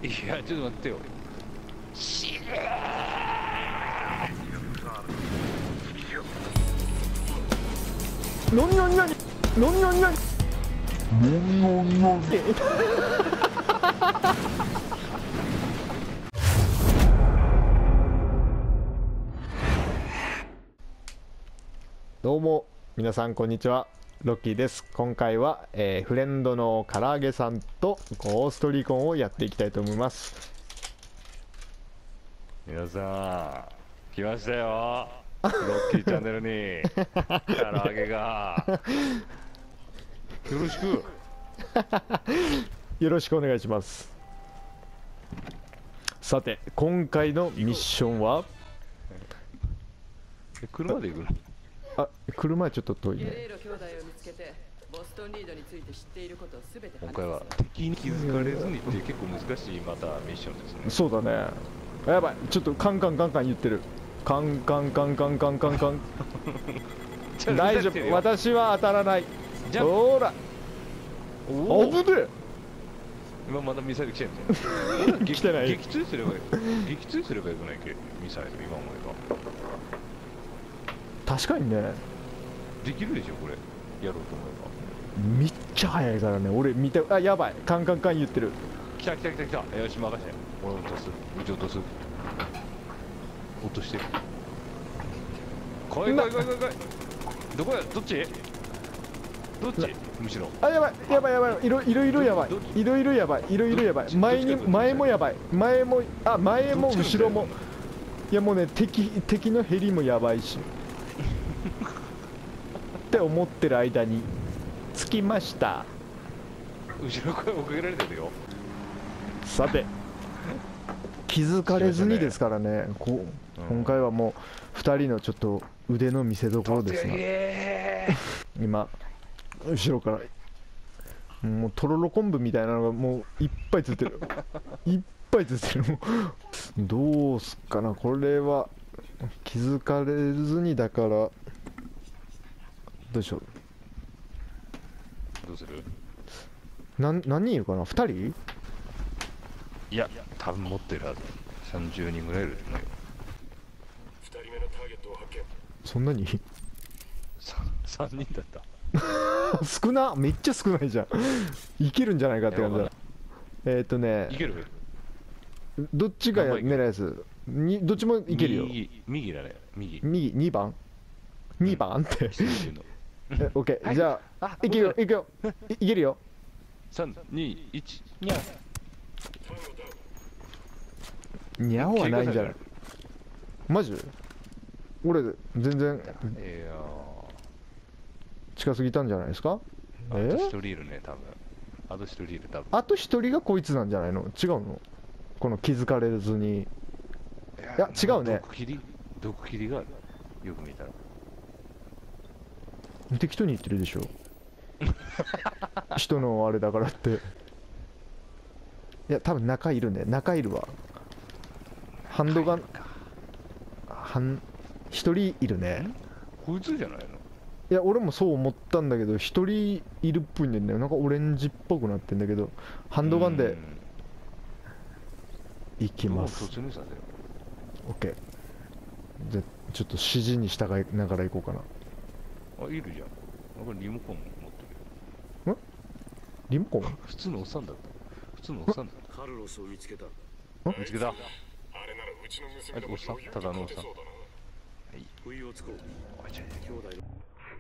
いや、ちょっと待ってよ。死ねー。何何何何何何どうも皆さんこんにちは、ロッキーです。今回は、フレンドの唐揚げさんとゴーストリコンをやっていきたいと思います。 皆さん、来ましたよ。ロッキーチャンネルに唐揚げが。よろしく。 よろしくお願いします。さて今回のミッションは車で行くの？ あ、車はちょっと遠いね。 今回は敵に気づかれずにっていう結構難しいまたミッションですね。 そうだね。やばい、ちょっとカンカンカンカン言ってる。カンカンカンカンカンカンカン大丈夫、私は当たらない。ほらお危ねえ。 今まだミサイル来てんねん。 来てない。 撃墜すればいい。撃墜すればよくないっけ、ミサイル今思えば。 確かにね、 できるでしょこれ、やろうと思えめっちゃ速いからね。俺見て、あ、やばい、カンカンカン言ってる。 ば。来た来た来た来た。よし任せて。俺落とす。うち落とす。落として。来い来い来い来い来い。どこや、どっちどっちむしろ。 あ、やばいやばいやばい、いろいろやばい、いろいろやばい、いろいろやばい。前もやばい、前も後ろも。いやもうね、敵のヘリもやばいしって思ってる間に着きました。 後ろから追っかけられてるよ。 さて気づかれずにですからね、今回はもう2人のちょっと腕の見せ所ですね。今後ろからもうとろろ昆布みたいなのがもういっぱいついてるいっぱいついてる。もうどうすっかな、これは気づかれずにだからどうしよう。 どうする？ 何人いるかな、2人？ いや多分持ってるはず。30人ぐらいいるね。 2人目のターゲットを発見。 そんなに 3人だった。 少な、めっちゃ少ないじゃん。いけるんじゃないかって感じだ。 いける？ どっちが狙いやつに、どっちもいけるよ。 右だね。右 2番2番ってオッケー、じゃあいけるよいけるよいけるよ。 3、2、1、にゃにゃおはないんじゃない？マジ？俺全然近すぎたんじゃないですか？ あと1人いるね多分。あと1人いる多分。 あと1人がこいつなんじゃないの？違うの？この気づかれずに。いや違うね。 毒切りがある。よく見たら適当に言ってるでしょ人のあれだからって。いや多分中いるね、中いるわ。ハンドガン1人いるね。 こいつじゃないの？ いや俺もそう思ったんだけど、1人いるっぽいんだよね。なんかオレンジっぽくなってんだけど、ハンドガンでいきます。 突入させよう。 OK。 じゃあちょっと指示に従いながら行こうかな。 あ、いるじゃん。これリモコン持ってるよ。 リモコン？ 普通のおっさんだった。普通のおっさんだった。 カルロスを見つけた。 見つけた。 あれならうちの娘でもおっさん、ただのおっさん。はい。 不意をつこう。 おいちゃい兄弟の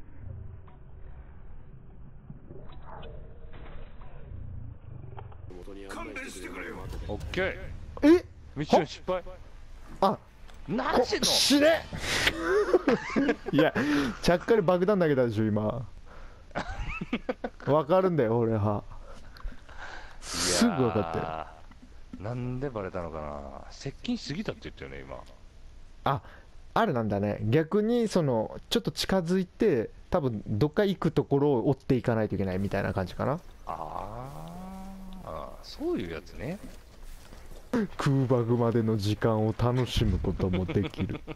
勘弁してくれよ。 オッケー。 え、 ミッション失敗。 あ、 何してんの？ 死ねいやちゃっかり爆弾投げたでしょ今。わかるんだよ俺は。すぐ分かったよ。 なんでバレたのかな。接近しすぎたって言ったよね今。 あれなんだね、逆にそのちょっと近づいて多分どっか行くところを追っていかないといけないみたいな感じかな。 そういうやつね。 空爆までの時間を楽しむこともできる。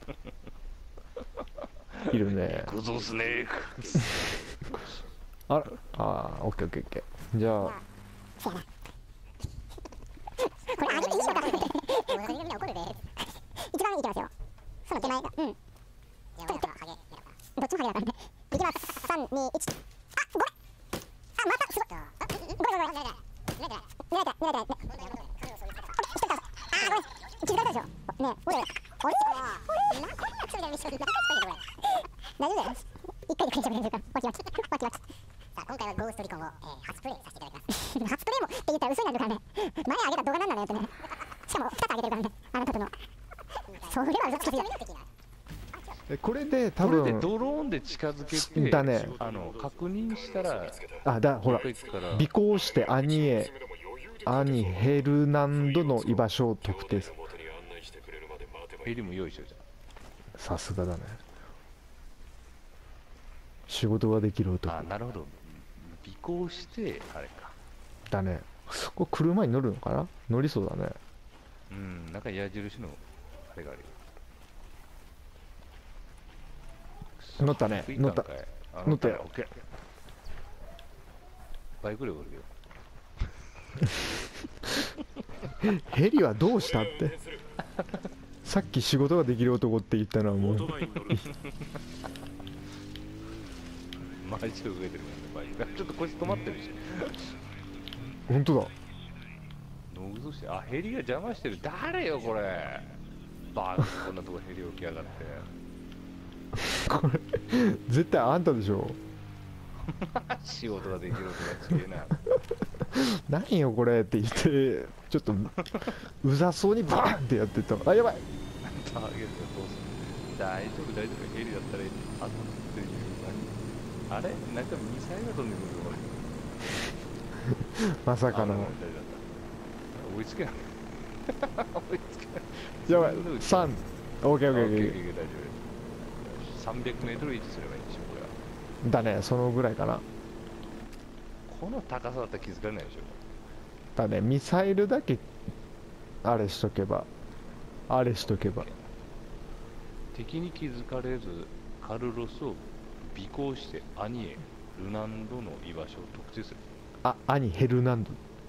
いるね。 グゾスネーク。 オッケーオッケーオッケー。じゃあこれが何なのよってね。しかも2つ上げてるからね、撮るの。それは嘘つきよ。 これで多これで分ドローンで近づけてだね。 確認したらほらどっか行くから尾行して兄ヘルナンドの居場所を特定する。 元に案内してくれるまで待てばいい。 ヘリも用意しようじゃん。 さすがだね。仕事ができる男あ、なるほど。尾行してあれか。 だね。これ車に乗るのかな、乗りそうだね。 うん、なんか矢印のあれがあるよ。 乗ったね、乗った。乗ったよ。 オッケー。バイクでおるよ。 ヘリはどうしたってさっき仕事ができる男って言ったのはもうオートバイに乗る。 マジで動いてるからね、バイクが。ちょっと腰止まってるし。 本当だ。 ノグソして、あ、ヘリが邪魔してる。誰よ、これ。バーこんなとこヘリ置きやがって。 これ絶対あんたでしょ。 仕事ができるとかすげえな。 何よこれって言ってちょっとうざそうにバーンってやってた。あ、やばい。 ターゲットどうする？大丈夫、大丈夫。ヘリだったらあとっていう感じ。あれなんかミサイルが飛んでくるよ、これ。 まさかの。 追いつけない。追いつけない。 やばい。3。オッケーオッケーオッケー。 大丈夫。300メートル維持すればいいんでしょ、これは。 だね、そのぐらいかな。 この高さだったら気づかれないでしょ。 だね、ミサイルだけあれしとけば敵に気づかれずカルロスを尾行して兄へルナンドの居場所を特定する。 兄ヘルナンド。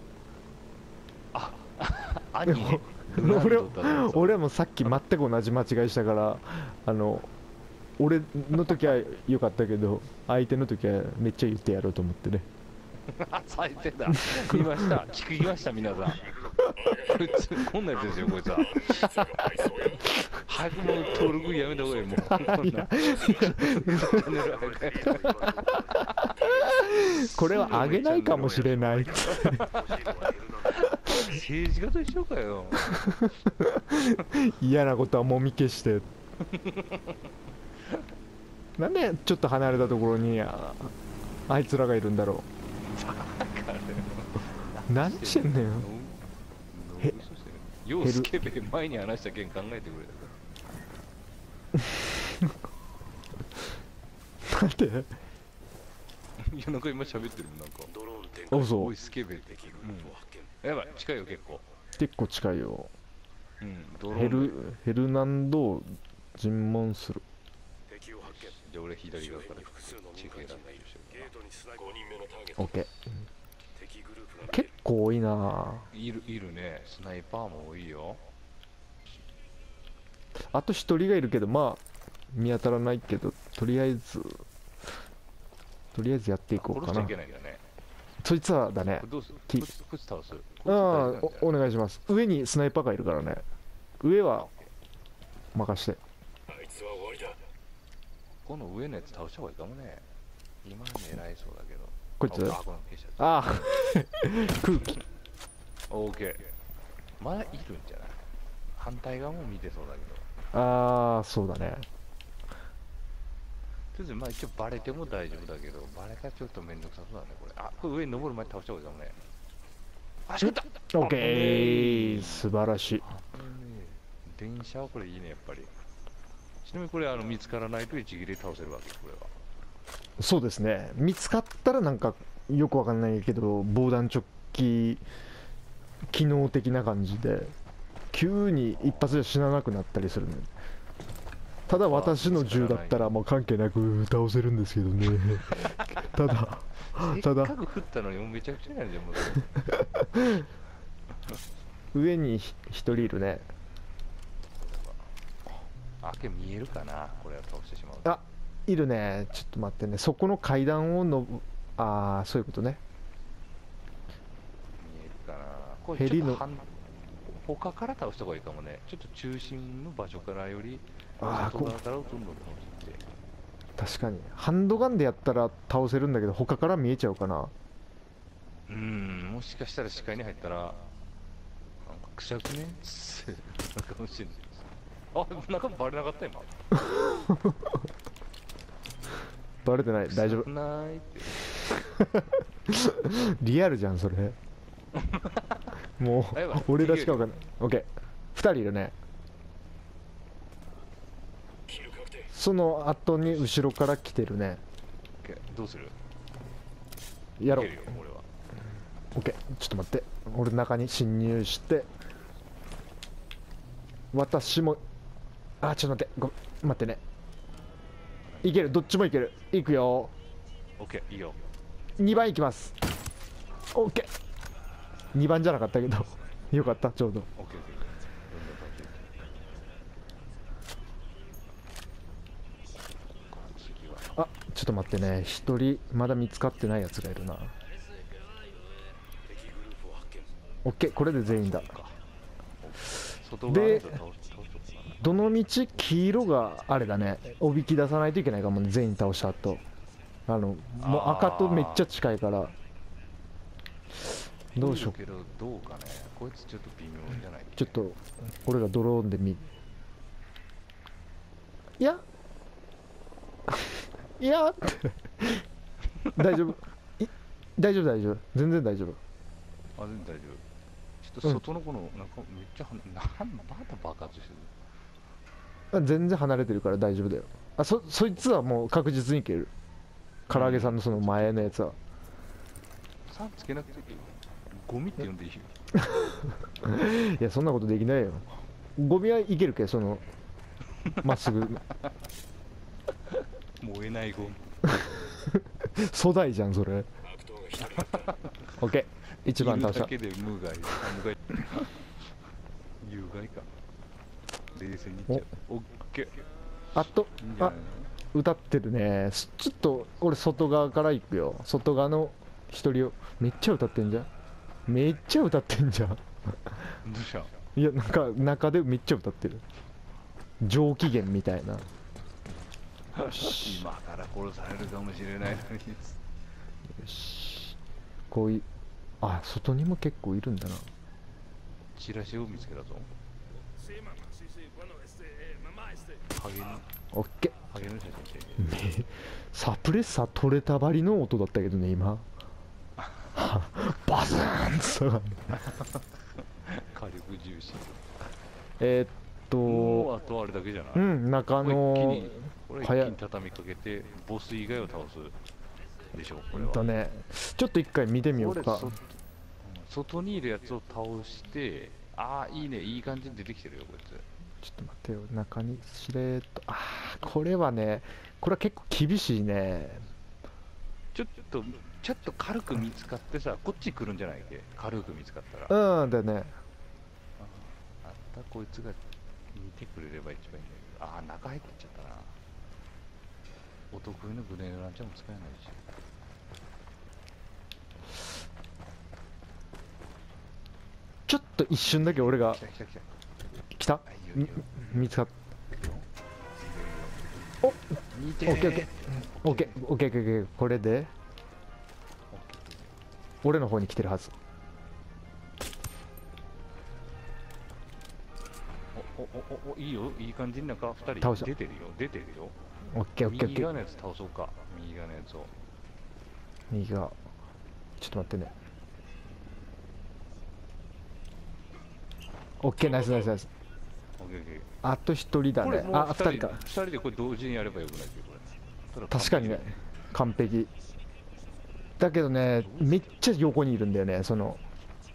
兄へルナンドだった。 俺もさっき全く同じ間違いしたから俺の時は良かったけど相手の時はめっちゃ言ってやろうと思ってね。 最低だ。見ました。聞きました、皆さん。こいつ、こんなやつですよ、こいつは。早くもう登録やめた方がいい、もう。 これはあげないかもしれない。 政治家と一緒かよ。 嫌なことはもみ消して。なんでちょっと離れたところにあいつらがいるんだろう。何してんねん。 ようスケベ前に話した件考えてくれたかなんでら。いや、なんか今喋ってるもん、なんか。 ドローン展開。 あ、そおい、 う。 スケベって。 敵グループを発見。 やばい、近いよ、結構。 結構近いよ。 うん、ドローン。 ヘルナンドを尋問する。 敵を発見。 じゃあ俺左側から複数のチェケラ民間人がいる。ゲートに5人目のターゲット。 オッケー。 敵グループが結構多いな。 いるね。スナイパーも多いよ。 あと一人がいるけどまあ見当たらないけどとりあえずやっていこうかな。 殺しちゃいけないんだね。 そいつはだね。 これどうする？ きこいつ倒す。 ああ、お願いします。上にスナイパーがいるからね。上は任して。 あいつは終わりだ。 この上のやつ倒した方がいいかもね。今狙いそうだけど。 こいつあ、この消しちゃった。 ああ空気。 オーケー。まだいるんじゃない？反対側も見てそうだけど。 ああ、そうだね。 とりあえずまあ一応バレても大丈夫だけど、バレたらちょっとめんどくさそうだね、これ。あ、これ上に登る前に倒した方がいいかもね。あ、しくった。 オッケー、素晴らしい。 電車はこれいいね、やっぱり。ちなみにこれ見つからないと一撃で倒せるわけ、これは。 そうですね。見つかったらなんかよくわかんないけど防弾チョッキ機能的な感じで急に一発で死ななくなったりするね。ただ私の銃だったらもう関係なく倒せるんですけどね。ただせっかく振ったのにもうめちゃくちゃやんじゃん、もう。 上に一人いるね。 あ、けど見えるかな、これは倒してしまうと。 あ、いるね。ちょっと待ってね。そこの階段をああ、そういうことね。 見えるかな。これヘリのちょっと他から倒した方がいいかもね。ちょっと中心の場所からよりあー外側からどんどん倒していって。 確かにハンドガンでやったら倒せるんだけど他から見えちゃうかな。 もしかしたら視界に入ったらくしゃくねかもしれない。あ、中バレなかった今。 バレてない、大丈夫。 ないって。 リアルじゃんそれ。もあやばいう俺らしかわかんない。オッケー、2人いるね。 キル確定。 その後に後ろから来てるね。 オッケーどうする？ やろう。 いけるよ俺は。 オッケー、ちょっと待って、俺中に侵入して、私も、あ、ちょっと待って、待ってね。いける、どっちもいける。いくよ。 オッケーいいよ。 2番いきます。オッケー。2番じゃなかったけどよかった、ちょうど。 オッケーオッケー。どんどん立っていって次はあ、ちょっと待ってね、1人まだ見つかってないやつがいるな。 敵グループを発見。 オッケー、これで全員だ。 外側での人倒そうかな。 どの道黄色があれだね、おびき出さないといけないかもね、全員倒した後。もう赤とめっちゃ近いから。どうしよう。 けどどうかね。こいつちょっと微妙じゃない？ ちょっと俺がドローンでいやいやって大丈夫、大丈夫大丈夫、全然大丈夫。 あ、全然大丈夫。ちょっと外の子のなんかめっちゃまだ爆発してる。 全然離れてるから大丈夫だよ。あ、そいつはもう確実にいける。唐揚げさんのその前のやつは。 さんつけなくていいよ。ゴミって呼んでいいよ。 いや、そんなことできないよ。ゴミはいけるけ、そのまっすぐ燃えないゴミ。 粗大じゃんそれ。 悪党が一人減った。 オッケー、一番倒した。 いるだけで無害。あ、無害。有害か。冷静にいっちゃう。オッケー。 あと、あ、 いいんじゃないの？ 歌ってるね。ちょっと俺外側から行くよ。外側の一人を。めっちゃ歌ってんじゃん。めっちゃ歌ってんじゃん。 どうした？ いや、なんか中でめっちゃ歌ってる。上機嫌みたいな。よし今から殺されるかもしれないのに。 よし、こういう、あ、外にも結構いるんだな。 チラシを見つけたぞ。 Sí, mamá, sí, sí. Bueno, mamá, ハゲのオッケハゲの写真ってー。サプレッサー取れたばりの音だったけどね、今。バズーンってさ。 火力重視。 と、 あとあれだけじゃない？ うん、中これ一気のに、これ一気に畳みかけてボス以外を倒すでしょこれは。 だね、ちょっと一回見てみようか。 外にいるやつを倒して、ああいいね、いい感じに出てきてるよこいつ。 ちょっと待ってよ、中にしれーっと、ああ、これはね、これは結構厳しいね。 ちょっと軽く見つかってさ、こっち来るんじゃないっけ？軽く見つかったら。 うん、だね。 あったこいつが見てくれれば一番いいんだけど。ああ、中入ってっちゃったな。お得意のグレードランチャーも使えないし。 ちょっと一瞬だけ俺が来た来た来た。 来た、 いいよいいよ見つかっお見てー。 オッケーオッケーオッケーオッケーオッケー、これで俺の方に来てるはず。 おいいよ、いい感じになんか2 倒した人出てるよ、出てるよ。 オッケーオッケーオッケー。 右側のやつ倒そうか、右側のやつを。 右側、ちょっと待ってね。オッケー、ナイスナイスナイス。 オッケーオッケー。 あと一人だこれもう。 ねあ、二人か。 2人でこれ同時にやればよくないっけこれ。 確かにね、完璧。だけどね、めっちゃ横にいるんだよね、その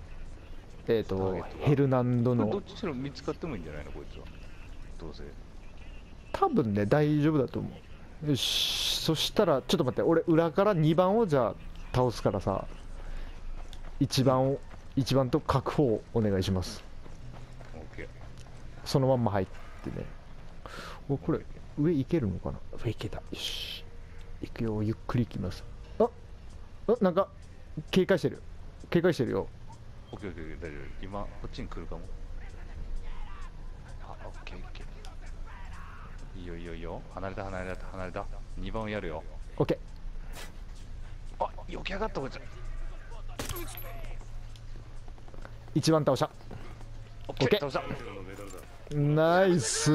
ヘルナンドの。 これどっちにも見つかってもいいんじゃないのこいつは。どうせ。 多分ね、大丈夫だと思う。よし、そしたら、ちょっと待って、俺、裏から2番をじゃあ倒すからさ、1番と確保をお願いします。 オッケー。 そのまんま入ってね。お、これ、上行けるのかな。上行けた。よし。行くよ、ゆっくり行きます。なんか、警戒してる。警戒してるよ。 オッケーオッケー、大丈夫。今、こっちに来るかも。あ、オッケーオッケー。いいよいいよいいよ。離れた離れた離れた。2番をやるよ。 オッケー。 あ、避けやがったこいつ。 1番倒した。 オッケー倒したナイス。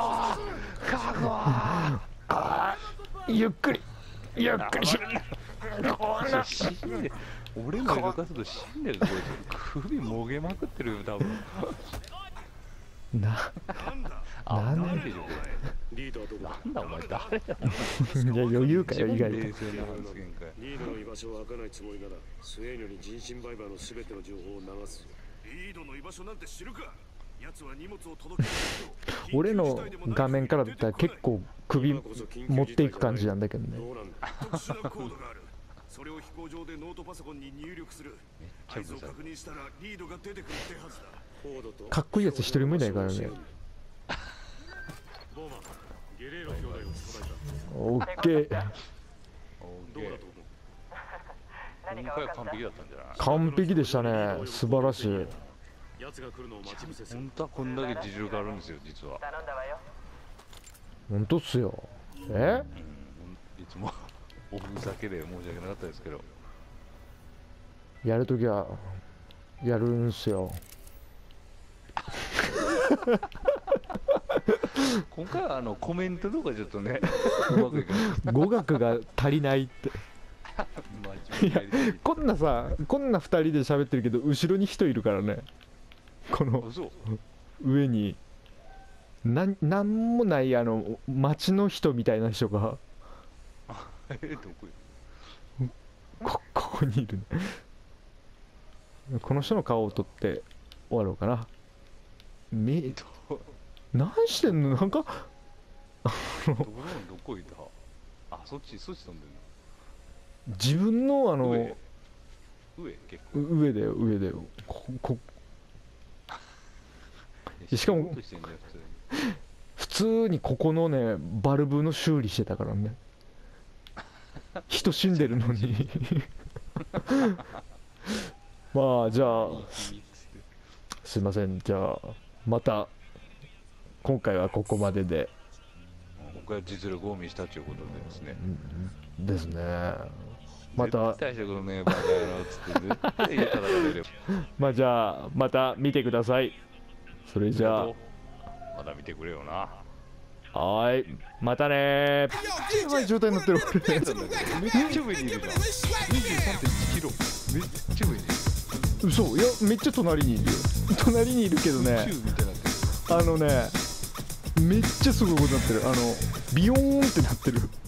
ゆっくりゆっくりし死んで俺の動かすと死んでるこいつ首もげまくってるよ多分ななんでしょこリードはどこだ。 れなんだお前誰だいや余裕かよ意外と。 冷静な発言かよリードの居場所を開かないつもりならスウェーニョに人身売買の全ての情報を流す。リードの居場所なんて知るか。奴は荷物を届ける人。 俺の画面からだったら結構首持っていく感じなんだけどね。 どうなんだ。特殊なコードがある。それを飛行場でノートパソコンに入力する。合図を確認したらリードが出てくるってはずだ。コードとかっこいいやつ一人もいないからね。 ボーマン、ゲレーロ兄弟を捕まえオッケー。 た。どうだと思う。 今回は完璧だったんじゃない完璧でしたね。素晴らしい。 奴が来るのを待ち伏せする。 本当はこんだけ実力あるんですよ実は本当っすよ。 いつもおふざけで申し訳なかったですけどやるときはやるんすよ。 今回はコメントとかちょっとねうまくいかない語学が足りないって。 真面目にやりたいこんなさ、こんな2人で喋ってるけど後ろに人いるからね。この嘘上になんもない町の人みたいな人がどこよここにいるね。この人の顔を撮って終わろうかな。何してんのなんかどこいたあそっち飛んでる自分のの上結構上だよ上だよ。しかも仕事してんだよ普通に普通にここのねバルブの修理してたからね。人死んでるのにまあじゃあすいません。じゃあまた今回はここまでで僕は実力を見したということでですねですね。また絶対したことねえバカ野郎っつって絶対家叩かれるよまあじゃあまた見てください。それじゃあまだ見てくれよなはーいまたねー。やばい状態になってるめっちゃ上にいるじゃん 23.1 キロめっちゃ上にいる嘘。いやめっちゃ隣にいるよ。隣にいるけどね宇宙みたいになってるめっちゃすごいことになってる。ビヨーンってなってる。